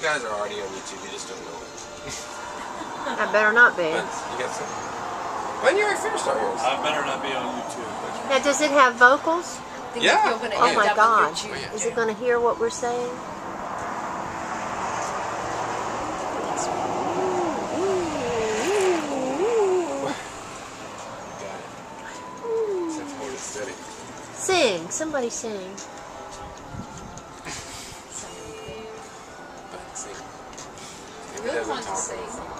guys are already on YouTube. You just don't know it. I better not be. You got some. When you already finished all yours. I better not be on YouTube. Now, does it have vocals? Yeah. Oh my God! Is it going to hear what we're saying? Sing. Somebody sing. Maybe it doesn't talk on the phone.